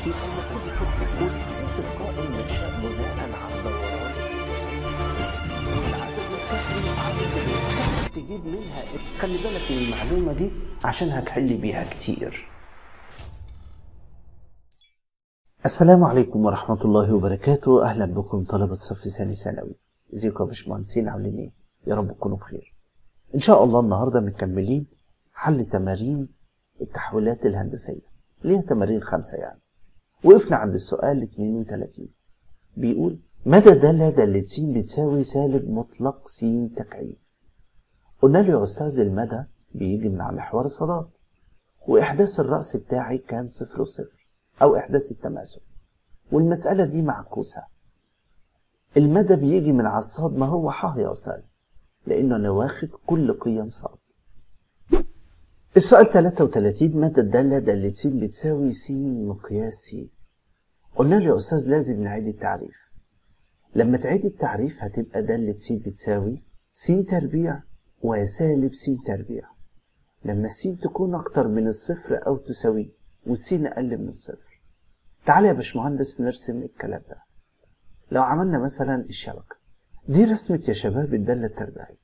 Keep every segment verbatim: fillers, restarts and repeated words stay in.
يبقى المفروض يحط سكوت تلقائي منشأ بناء على دوران العدد الكسري عدد تجيب منها. خلي بالك من المعلومة دي عشان هتحل بيها كتير. السلام عليكم ورحمة الله وبركاته. أهلا بكم طلبة صف ثاني ثانوي. ازيكم يا باشمهندسين، عاملين ايه؟ يا رب تكونوا بخير. إن شاء الله النهاردة مكملين حل تمارين التحويلات الهندسية، ليها تمارين خمسة يعني. وقفنا عند السؤال اتنين وتلاتين، بيقول مدى دالة دالة س بتساوي سالب مطلق س تكعيب. قلنا له يا أستاذ المدى بيجي من على محور الصادات، وإحداث الرأس بتاعي كان صفر وصفر أو إحداث التماثل، والمسألة دي معكوسة. المدى بيجي من على الصاد، ما هو ح يا أستاذ، لأنه أنا واخد كل قيم صاد. السؤال تلاتة وتلاتين مدى الدالة دالة س بتساوي س مقياس س. قلنا له يا أستاذ لازم نعيد التعريف. لما تعيد التعريف هتبقى دالة س بتساوي س تربيع وسالب س تربيع، لما س تكون أكتر من الصفر أو تساويه والسين أقل من الصفر. تعالى يا باشمهندس نرسم الكلام ده. لو عملنا مثلا الشبكة دي رسمة يا شباب الدالة التربيعية،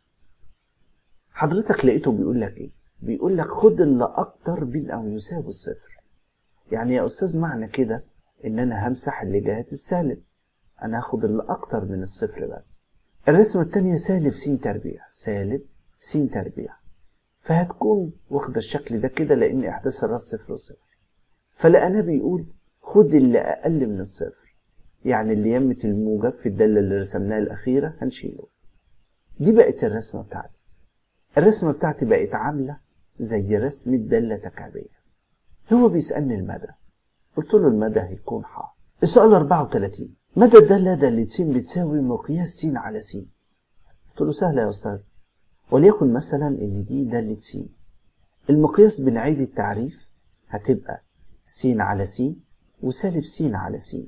حضرتك لقيته بيقول لك ايه؟ بيقول لك خد اللي أكتر من أو يساوي الصفر. يعني يا أستاذ معنى كده إن أنا همسح اللي جهات السالب، أنا هاخد اللي أكتر من الصفر بس. الرسمة التانية سالب س تربيع، سالب س تربيع، فهتكون واخدة الشكل ده كده لأن إحداث الراس صفر وصفر. فلقنا بيقول خد اللي أقل من الصفر، يعني اللي يمة الموجب في الدالة اللي رسمناها الأخيرة هنشيله. دي بقت الرسمة بتاعتي. الرسمة بتاعتي بقت عاملة زي رسم الدالة تكعيبية. هو بيسألني المدى، قلت له المدى هيكون ح. السؤال أربعة وتلاتين مدى الدالة دالة س بتساوي مقياس س على س. قلت له سهلة يا أستاذ، وليكن مثلا إن دي دالة س، المقياس بنعيد التعريف هتبقى س على س وسالب س على س.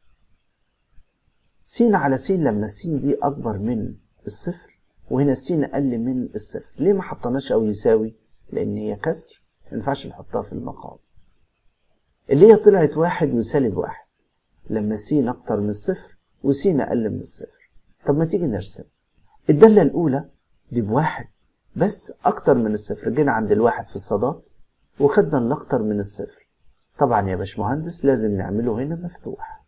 س على س لما الس دي أكبر من الصفر وهنا الس أقل من الصفر. ليه ما حطناش أو يساوي؟ لأن هي كسر ما ينفعش نحطها في المقام. اللي هي طلعت واحد وسالب واحد لما س أكتر من الصفر وس أقل من الصفر. طب ما تيجي نرسم الدالة الأولى دي بواحد بس أكتر من الصفر، جينا عند الواحد في الصادات وخدنا اللي أكتر من الصفر. طبعا يا باشمهندس لازم نعمله هنا مفتوح.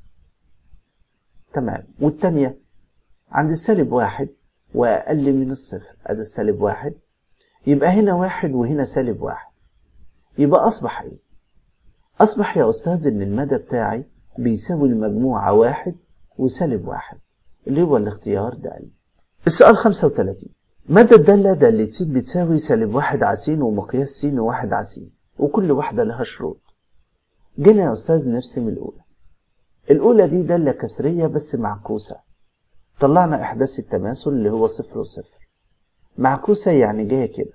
تمام. والتانية عند السالب واحد وأقل من الصفر، أدي السالب واحد، يبقى هنا واحد وهنا سالب واحد، يبقى أصبح إيه؟ أصبح يا أستاذ إن المدى بتاعي بيساوي المجموعة واحد وسالب واحد، اللي هو الاختيار ده. السؤال خمسة وتلاتين مدى الدالة دالة س بتساوي سالب واحد على س ومقياس س وواحد على س، وكل واحدة لها شروط. جينا يا أستاذ نرسم الأولى. الأولى دي دالة كسرية بس معكوسة، طلعنا إحداث التماثل اللي هو صفر وصفر. معكوسة يعني جاية كده،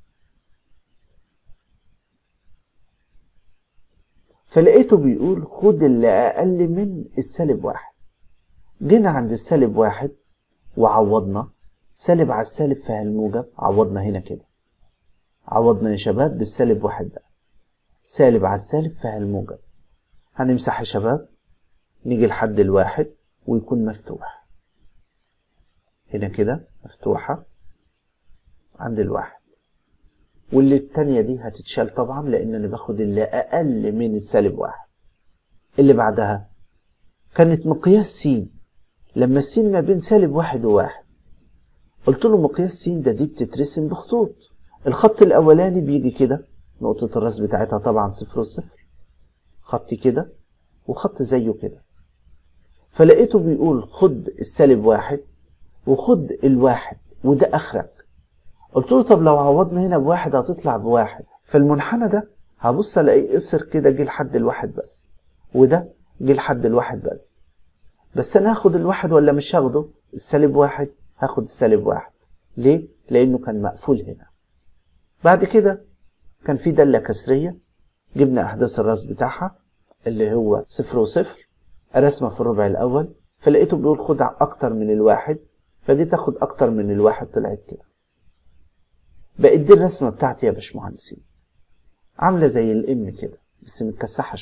فلقيته بيقول خد اللي أقل من السالب واحد. جينا عند السالب واحد وعوضنا سالب على السالب فيها الموجب، عوضنا هنا كده، عوضنا يا شباب بالسالب واحد ده، سالب على السالب فيها الموجب. هنمسح يا شباب، نيجي لحد الواحد ويكون مفتوح هنا كده، مفتوحة عند الواحد. واللي التانية دي هتتشال طبعا لأن أنا باخد اللي أقل من السالب واحد. اللي بعدها كانت مقياس س، لما السين ما بين سالب واحد وواحد، قلت له مقياس س ده دي بتترسم بخطوط. الخط الأولاني بيجي كده، نقطة الراس بتاعتها طبعا صفر وصفر، خط كده وخط زيه كده. فلقيته بيقول خد السالب واحد وخد الواحد وده آخرك. قلت له طب لو عوضنا هنا بواحد هتطلع بواحد، فالمنحنى ده هبص الاقيه قصر كده جه لحد الواحد بس، وده جه لحد الواحد بس. بس انا هاخد الواحد ولا مش هاخده؟ السالب واحد هاخد السالب واحد. ليه؟ لانه كان مقفول هنا. بعد كده كان في دالة كسرية، جبنا احداث الراس بتاعها اللي هو صفر وصفر، رسمة في الربع الاول، فلقيته بيقول خد اكتر من الواحد، فجيت اخد اكتر من الواحد طلعت كده. بقت دي الرسمة بتاعتي يا باشمهندسين، عاملة زي الام كده بس متكسحة شوية.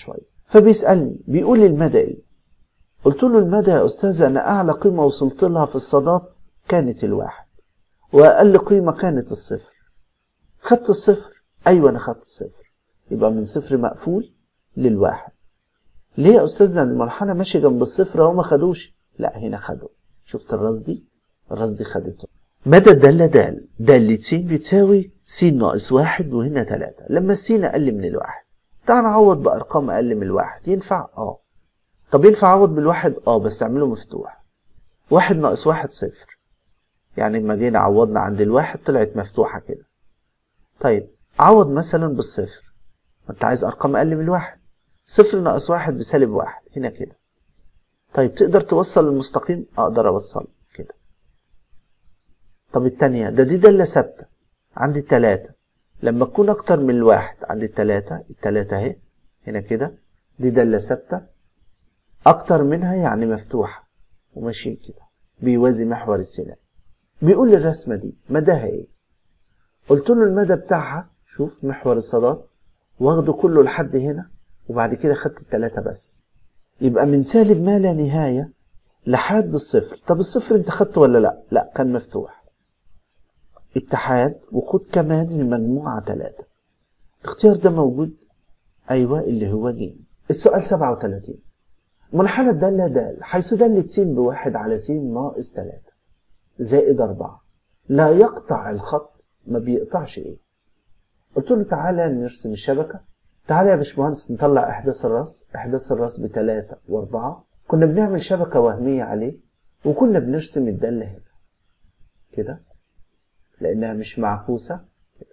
فبيسألني بيقول لي المدى ايه؟ قلت له المدى يا أستاذ أنا أعلى قيمة وصلت لها في الصادات كانت الواحد، وأقل قيمة كانت الصفر. خدت الصفر؟ أيوة أنا خدت الصفر. يبقى من صفر مقفول للواحد. ليه يا أستاذنا المنحنى ماشي جنب الصفر أهو ما خدوش؟ لا هنا خدوا. شفت الراس دي؟ الراس دي خدته. مدى الدالة دال دالة س بتساوي س ناقص واحد، وهنا تلاتة. لما الس أقل من الواحد تعال نعوض بأرقام أقل من الواحد. ينفع؟ اه. طب ينفع أعوض بالواحد؟ اه بس أعمله مفتوح. واحد ناقص واحد صفر، يعني لما جينا عوضنا عند الواحد طلعت مفتوحة كده. طيب عوض مثلا بالصفر، ما انت عايز أرقام أقل من الواحد. صفر ناقص واحد بسالب واحد هنا كده. طيب تقدر توصل المستقيم؟ أقدر أوصل كده. طب التانية ده دي دالة ثابتة عند التلاتة، لما تكون أكتر من الواحد عند التلاتة، التلاتة أهي هنا كده، دي دالة ثابتة أكتر منها يعني مفتوحة وماشي كده بيوازي محور السينات. بيقول لي الرسمة دي مداها إيه؟ قلت له المدى بتاعها شوف محور الصادات واخده كله لحد هنا، وبعد كده خدت التلاتة بس، يبقى من سالب ما لا نهاية لحد الصفر. طب الصفر انت خدته ولا لا؟ لا كان مفتوح. اتحاد وخد كمان المجموعة تلاتة. الاختيار ده موجود؟ ايوه اللي هو ج. السؤال سبعة وتلاتين. منحنى الدالة د حيث دالة س بواحد على س ناقص تلاتة زائد أربعة لا يقطع الخط. ما بيقطعش ايه؟ قلت له تعالى نرسم الشبكة. تعالى يا باشمهندس نطلع احداث الراس. احداث الراس بتلاتة واربعة. كنا بنعمل شبكة وهمية عليه، وكنا بنرسم الدالة هنا كده لانها مش معكوسة كده.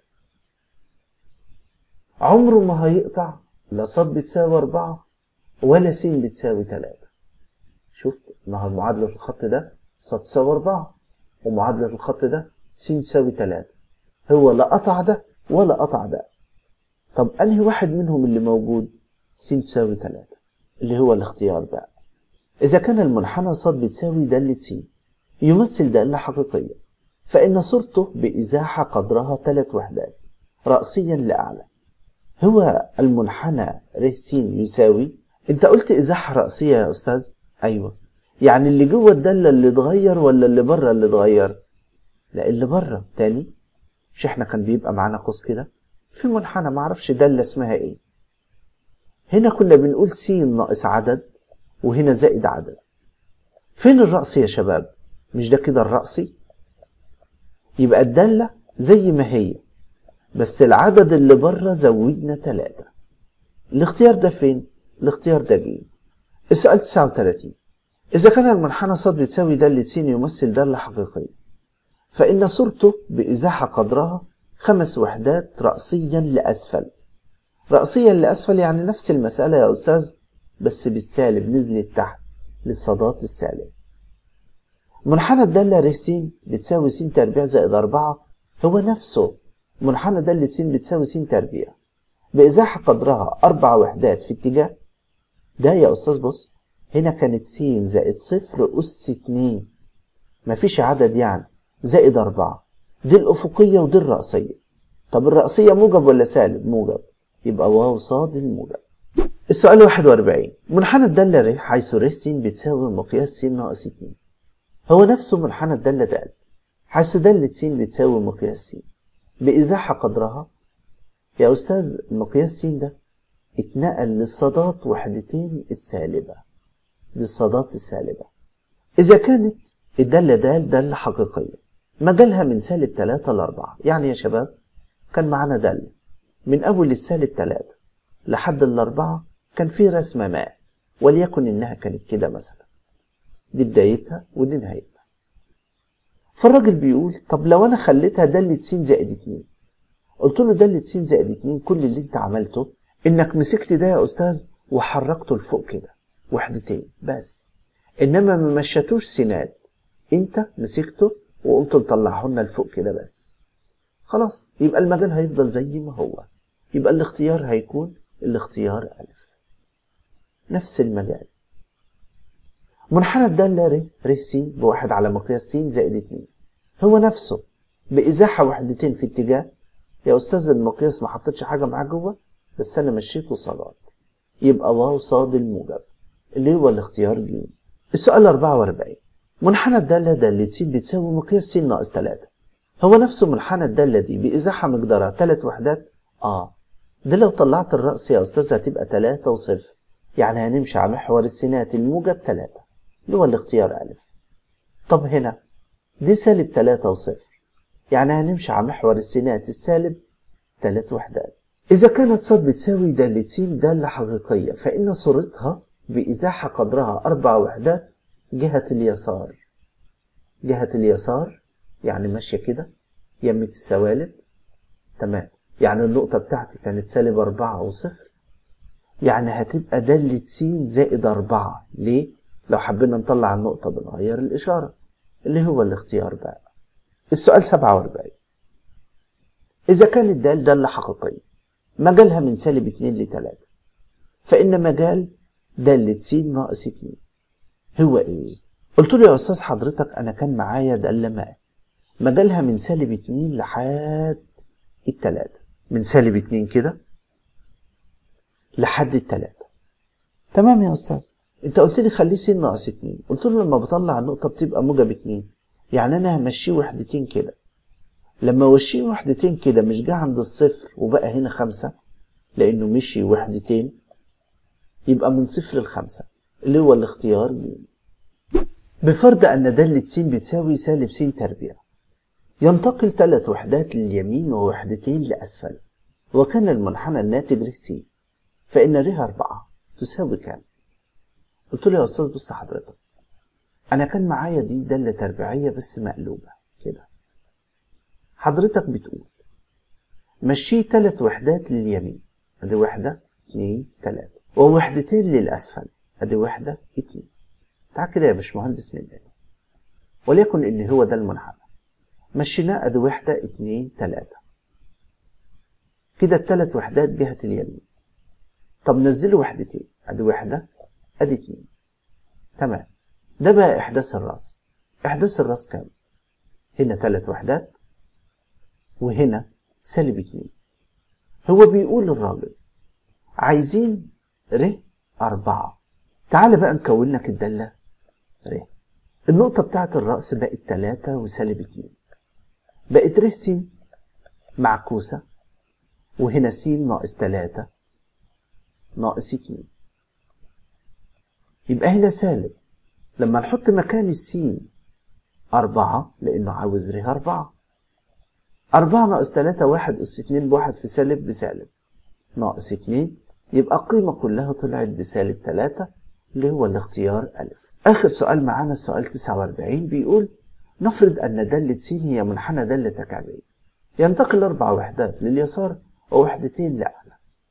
عمره ما هيقطع لا ص بتساوي أربعة ولا س بتساوي تلاتة. شفت ما هو معادلة الخط ده ص تساوي أربعة، ومعادلة الخط ده س تساوي تلاتة. هو لا قطع ده ولا قطع ده. طب انهي واحد منهم اللي موجود؟ س تساوي تلاتة اللي هو الاختيار بقى. اذا كان المنحنى ص بتساوي دالة س يمثل دالة حقيقية، فإن صورته بإزاحة قدرها تلات وحدات رأسيا لأعلى. هو المنحنى ر س يساوي، انت قلت إزاحة رأسية يا أستاذ؟ أيوة. يعني اللي جوه الدالة اللي اتغير ولا اللي بره اللي اتغير؟ لا اللي بره. تاني مش احنا كان بيبقى معانا قوس كده في منحنى معرفش دالة اسمها ايه، هنا كنا بنقول س ناقص عدد وهنا زائد عدد. فين الرأس يا شباب؟ مش ده كده الرأسي؟ يبقى الدالة زي ما هي بس العدد اللي بره زودنا تلاتة. الاختيار ده فين؟ الاختيار ده ج. السؤال تسعة وتلاتين. إذا كان المنحنى ص بتساوي دالة س يمثل دالة حقيقية، فإن صورته بإزاحة قدرها خمس وحدات رأسيا لأسفل. رأسيا لأسفل يعني نفس المسألة يا أستاذ بس بالسالب نزلت تحت للصادات السالب. منحنى الدالة ر س بتساوي س تربيع زائد أربعة هو نفسه منحنى دالة س بتساوي س تربيع بإزاحة قدرها أربع وحدات في اتجاه ده يا أستاذ. بص هنا كانت س زائد صفر أس اتنين مفيش عدد يعني زائد أربعة. دي الأفقية ودي الرأسية. طب الرأسية موجب ولا سالب؟ موجب، يبقى واو صاد الموجب. السؤال واحد وأربعين. منحنى الدالة ر حيث ر س بتساوي مقياس س ناقص اتنين هو نفسه منحنى الدالة د حيث دالة س بتساوي مقياس س بإزاحة قدرها. يا أستاذ مقياس س ده اتنقل للصادات وحدتين السالبة، دي الصادات السالبة. إذا كانت الدالة د دالة حقيقية مجالها من سالب تلاتة لأربعة، يعني يا شباب كان معانا دالة من أول السالب تلاتة لحد الأربعة كان في رسمة ما، وليكن إنها كانت كده مثلا، دي بدايتها ودي نهايتها. فالراجل بيقول طب لو أنا خليتها دالة س زائد اتنين. قلت له دالة س زائد اتنين كل اللي أنت عملته إنك مسكت ده يا أستاذ وحركته لفوق كده وحدتين بس، إنما ما مشيتوش سينات، أنت مسكته وقمت مطلعه لنا لفوق كده بس. خلاص يبقى المجال هيفضل زي ما هو، يبقى الاختيار هيكون الاختيار ألف، نفس المجال. منحنى الدالة ر ر س بواحد على مقياس س زائد اتنين هو نفسه بإزاحة وحدتين في اتجاه. يا أستاذ المقياس ما حطيتش حاجة معاه جوه بس أنا مشيته صادات. يبقى واو صاد الموجب اللي هو الاختيار ج. السؤال أربعة وأربعين. منحنى الدالة دالة س بتساوي مقياس س ناقص تلاتة. هو نفسه منحنى الدالة دي بإزاحة مقدارها تلات وحدات؟ اه ده لو طلعت الرأس يا أستاذ هتبقى تلاتة وصفر، يعني هنمشي على محور السينات الموجب تلاتة اللي هو الاختيار أ. طب هنا دي سالب تلاتة وصفر، يعني هنمشي على محور السينات السالب تلات وحدات. إذا كانت ص بتساوي دالة س دالة حقيقية فإن صورتها بإزاحة قدرها أربع وحدات جهة اليسار. جهة اليسار يعني ماشية كده يمة السوالب، تمام، يعني النقطة بتاعتي كانت سالب أربعة وصفر، يعني هتبقى دالة س زائد أربعة. ليه؟ لو حبينا نطلع النقطة بنغير الإشارة اللي هو الاختيار بقى. السؤال سبعة وأربعين. إذا كانت دال دالة حقيقية مجالها من سالب اتنين لتلاتة، فإن مجال دالة س ناقص اتنين هو إيه؟ قلت له يا أستاذ حضرتك أنا كان معايا دالة ما مجالها من سالب اتنين لحد التلاتة، من سالب اتنين كده لحد التلاتة. تمام يا أستاذ، أنت قلت لي خليه س ناقص اتنين، قلت له لما بطلع النقطة بتبقى موجب اتنين، يعني أنا همشيه وحدتين كده. لما وشيه وحدتين كده مش جه عند الصفر وبقى هنا خمسة، لأنه مشي وحدتين، يبقى من صفر لخمسة اللي هو الاختيار ج. بفرض أن دالة س بتساوي سالب س تربيع، ينتقل ثلاث وحدات لليمين ووحدتين لأسفل، وكان المنحنى الناتج ر س، فإن ر أربعة تساوي كام؟ قلت له يا أستاذ بص حضرتك، أنا كان معايا دي دالة تربيعية بس مقلوبة كده. حضرتك بتقول مشيه ثلاث وحدات لليمين، أدي واحدة اتنين تلاتة، ووحدتين للأسفل، أدي واحدة اتنين. تعال كده يا باشمهندس ننقل، وليكن إن هو ده المنحنى، مشيناه أدي واحدة اتنين تلاتة، كده التلات وحدات جهة اليمين. طب نزله وحدتين، أدي واحدة أدي اتنين، تمام. ده بقى إحداث الرأس. إحداث الرأس كام؟ هنا تلات وحدات وهنا سالب اتنين. هو بيقول للراجل عايزين ر أربعة. تعال بقى نكون لك الدالة ر. النقطة بتاعت الرأس بقت تلاتة وسالب اتنين، بقت ر س معكوسة، وهنا س ناقص تلاتة ناقص اتنين، يبقى هنا سالب. لما نحط مكان السين أربعة لأنه عاوز ر أربعة، أربعة ناقص تلاتة واحد أس اتنين بواحد في سالب بسالب ناقص اتنين، يبقى القيمة كلها طلعت بسالب تلاتة اللي هو الاختيار أ. آخر سؤال معانا سؤال تسعة وأربعين، بيقول نفرض أن دالة س هي منحنى دالة تكعيبية، ينتقل أربع وحدات لليسار ووحدتين لأعلى.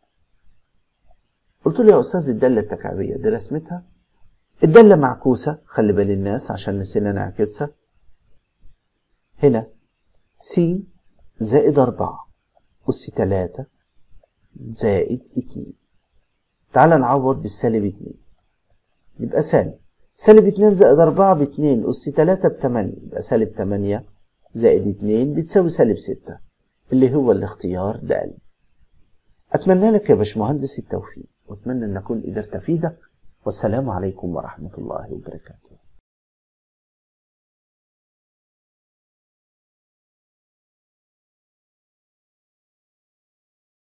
قلت له يا أستاذ الدالة التكعيبية دي رسمتها، الدالة معكوسة، خلي بال الناس عشان نسينا نعكسها. هنا س زائد أربعة أس تلاتة زائد اتنين. تعال نعوض بالسالب اتنين، يبقى سالب سالب اتنين زائد أربعة باتنين أس تلاتة بتمانية، يبقى سالب تمانية زائد اتنين بتساوي سالب ستة اللي هو الاختيار د. أتمنى لك يا باشمهندس التوفيق، وأتمنى أن أكون قدرت أفيدك، والسلام عليكم ورحمة الله وبركاته.